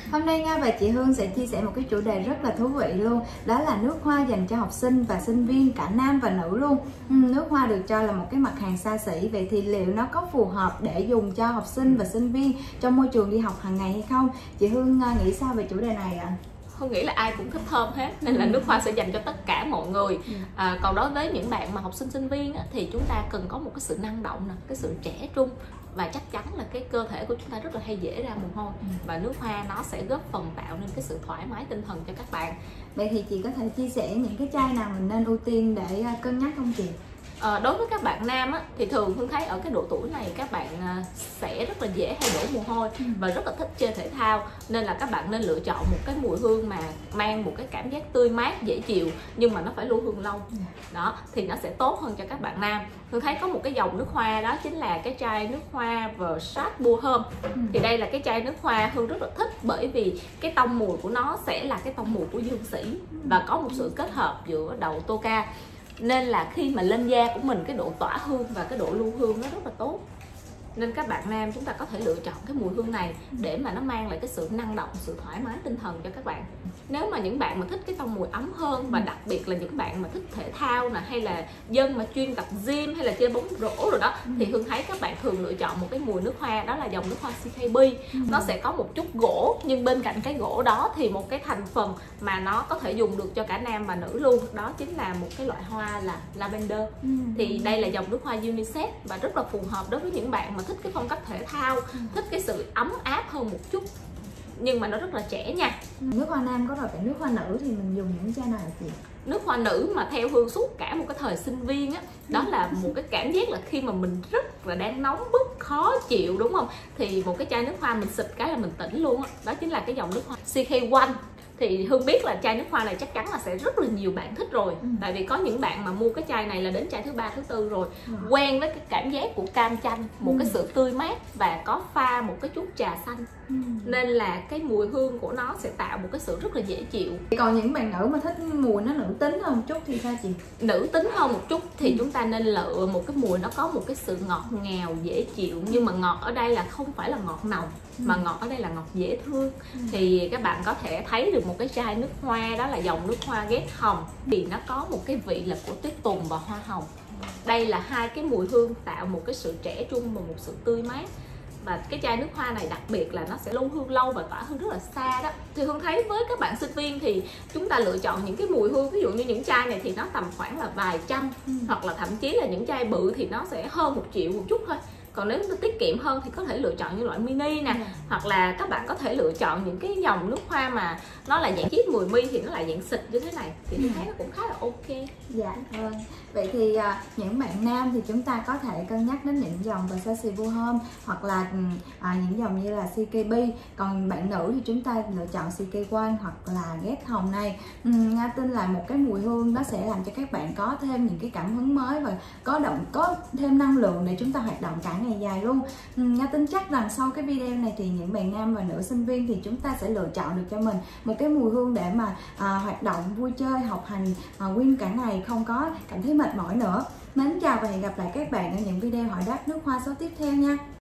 Hôm nay Nga và chị Hương sẽ chia sẻ một cái chủ đề rất là thú vị luôn. Đó là nước hoa dành cho học sinh và sinh viên cả nam và nữ luôn. Nước hoa được cho là một cái mặt hàng xa xỉ. Vậy thì liệu nó có phù hợp để dùng cho học sinh và sinh viên trong môi trường đi học hàng ngày hay không? Chị Hương nghĩ sao về chủ đề này ạ? Hương nghĩ là ai cũng thích thơm hết nên là nước hoa sẽ dành cho tất cả mọi người. Còn đối với những bạn mà học sinh sinh viên thì chúng ta cần có một cái sự năng động, cái sự trẻ trung, và chắc chắn là cái cơ thể của chúng ta rất là hay dễ ra mồ hôi, và nước hoa nó sẽ góp phần tạo nên cái sự thoải mái tinh thần cho các bạn. Vậy thì chị có thể chia sẻ những cái chai nào mình nên ưu tiên để cân nhắc không chị? Đối với các bạn nam thì thường Hương thấy ở cái độ tuổi này các bạn sẽ rất là dễ hay đổ mồ hôi và rất là thích chơi thể thao, nên là các bạn nên lựa chọn một cái mùi hương mà mang một cái cảm giác tươi mát dễ chịu, nhưng mà nó phải lưu hương lâu. Đó thì nó sẽ tốt hơn cho các bạn nam. Hương thấy có một cái dòng nước hoa, đó chính là cái chai nước hoa Versace Bohème. Thì đây là cái chai nước hoa Hương rất là thích, bởi vì cái tông mùi của nó sẽ là cái tông mùi của dương sĩ và có một sự kết hợp giữa đậu Tonka, nên là khi mà lên da của mình, cái độ tỏa hương và cái độ lưu hương nó rất là tốt. Nên các bạn nam chúng ta có thể lựa chọn cái mùi hương này để mà nó mang lại cái sự năng động, sự thoải mái tinh thần cho các bạn. Nếu mà những bạn mà thích cái tông mùi ấm hơn, và đặc biệt là những bạn mà thích thể thao nè, hay là dân mà chuyên tập gym hay là chơi bóng rổ rồi đó, thì Hương thấy các bạn thường lựa chọn một cái mùi nước hoa, đó là dòng nước hoa CKB. Nó sẽ có một chút gỗ, nhưng bên cạnh cái gỗ đó thì một cái thành phần mà nó có thể dùng được cho cả nam và nữ luôn, đó chính là một cái loại hoa là lavender. Thì đây là dòng nước hoa unisex và rất là phù hợp đối với những bạn mà thích cái phong cách thể thao, thích cái sự ấm áp hơn một chút, nhưng mà nó rất là trẻ nha. Nước hoa nam có rồi, cái nước hoa nữ thì mình dùng những chai nào chị? Nước hoa nữ mà theo Hương suốt cả một cái thời sinh viên đó là một cái cảm giác là khi mà mình rất là đang nóng bức, khó chịu, đúng không? Thì một cái chai nước hoa mình xịt cái là mình tỉnh luôn đó chính là cái dòng nước hoa CK1. Thì Hương biết là chai nước hoa này chắc chắn là sẽ rất là nhiều bạn thích rồi. Tại vì có những bạn mà mua cái chai này là đến chai thứ 3, thứ 4 rồi, quen với cái cảm giác của cam chanh, một cái sự tươi mát và có pha một cái chút trà xanh, nên là cái mùi hương của nó sẽ tạo một cái sự rất là dễ chịu. Còn những bạn nữ mà thích mùi nó nữ tính hơn một chút thì sao chị? Nữ tính hơn một chút thì chúng ta nên lựa một cái mùi nó có một cái sự ngọt ngào dễ chịu, nhưng mà ngọt ở đây là không phải là ngọt nồng, mà ngọt ở đây là ngọt dễ thương. Thì các bạn có thể thấy được một cái chai nước hoa, đó là dòng nước hoa ghét hồng, thì nó có một cái vị là của tuyết tùng và hoa hồng. Đây là hai cái mùi hương tạo một cái sự trẻ trung và một sự tươi mát. Và cái chai nước hoa này đặc biệt là nó sẽ lưu hương lâu và tỏa hương rất là xa đó. Thì Hương thấy với các bạn sinh viên thì chúng ta lựa chọn những cái mùi hương, ví dụ như những chai này thì nó tầm khoảng là vài trăm, hoặc là thậm chí là những chai bự thì nó sẽ hơn 1 triệu một chút thôi. Còn nếu tiết kiệm hơn thì có thể lựa chọn những loại mini nè, hoặc là các bạn có thể lựa chọn những cái dòng nước hoa mà nó là dạng chiết 10 ml thì nó là dạng xịt như thế này, thì tôi thấy nó cũng khá là ok. Dạ vâng. Vậy thì những bạn nam thì chúng ta có thể cân nhắc đến những dòng Versace Bohème hoặc là những dòng như là CKB. Còn bạn nữ thì chúng ta lựa chọn CK1 hoặc là ghét hồng này. Nga tin là một cái mùi hương đó sẽ làm cho các bạn có thêm những cái cảm hứng mới và có thêm năng lượng để chúng ta hoạt động cả ngày dài luôn. Nga tin chắc rằng sau cái video này thì những bạn nam và nữ sinh viên thì chúng ta sẽ lựa chọn được cho mình một cái mùi hương để mà hoạt động, vui chơi, học hành nguyên cả ngày, không có cảm thấy mệt mỏi nữa. Mến chào và hẹn gặp lại các bạn ở những video hỏi đáp nước hoa số tiếp theo nha.